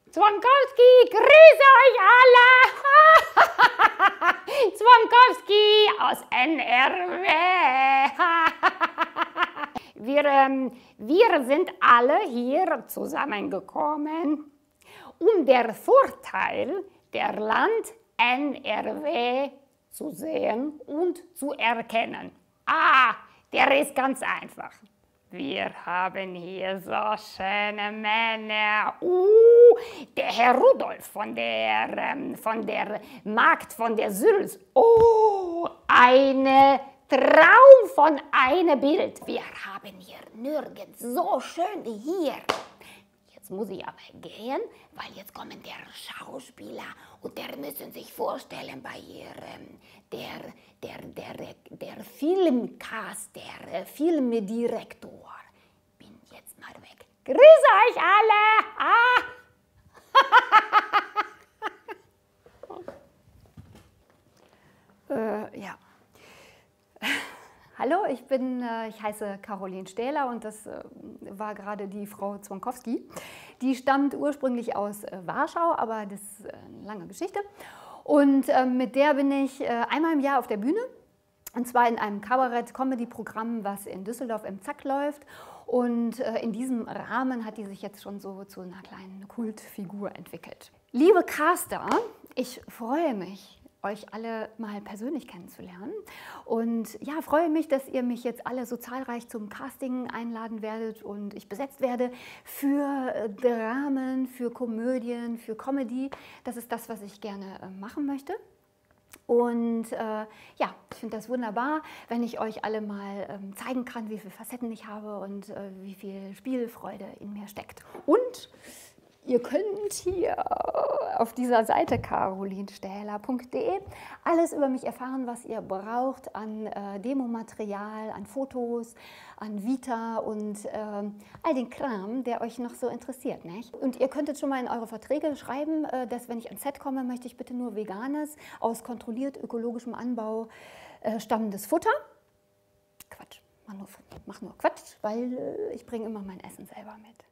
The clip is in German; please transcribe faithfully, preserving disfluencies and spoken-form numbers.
Zwonkowski, grüße euch alle! Zwonkowski aus N R W. wir, ähm, wir sind alle hier zusammengekommen, um den Vorteil der Land N R W zu sehen und zu erkennen. Ah, der ist ganz einfach. Wir haben hier so schöne Männer. Uh, der Herr Rudolf von der, ähm, von der Magd von der Sülz. Oh, eine Traum von einem Bild. Wir haben hier nirgends so schön wie hier. Jetzt muss ich aber gehen, weil jetzt kommen der Schauspieler und der müssen sich vorstellen bei ihrem, der, der, der, der Filmcast, der Filmdirektor. Bin jetzt mal weg. Grüße euch alle! Ah. äh, ja. Hallo, ich bin, ich heiße Caroline Stähler und das war gerade die Frau Zwonkowski. Die stammt ursprünglich aus Warschau, aber das ist eine lange Geschichte. Und mit der bin ich einmal im Jahr auf der Bühne, und zwar in einem Kabarett-Comedy-Programm, was in Düsseldorf im Zack läuft. Und in diesem Rahmen hat die sich jetzt schon so zu einer kleinen Kultfigur entwickelt. Liebe Caster, ich freue mich, euch alle mal persönlich kennenzulernen. Und ja, freue mich, dass ihr mich jetzt alle so zahlreich zum Casting einladen werdet und ich besetzt werde für Dramen, für Komödien, für Comedy. Das ist das, was ich gerne äh, machen möchte. Und äh, ja, ich finde das wunderbar, wenn ich euch alle mal ähm, zeigen kann, wie viele Facetten ich habe und äh, wie viel Spielfreude in mir steckt. Und ihr könnt hier auf dieser Seite carolinstähler punkt de alles über mich erfahren, was ihr braucht an äh, Demomaterial, an Fotos, an Vita und äh, all den Kram, der euch noch so interessiert. Nicht? Und ihr könntet schon mal in eure Verträge schreiben, äh, dass wenn ich ans Set komme, möchte ich bitte nur veganes, aus kontrolliert ökologischem Anbau äh, stammendes Futter. Quatsch, mach nur, mach nur Quatsch, weil äh, ich bringe immer mein Essen selber mit.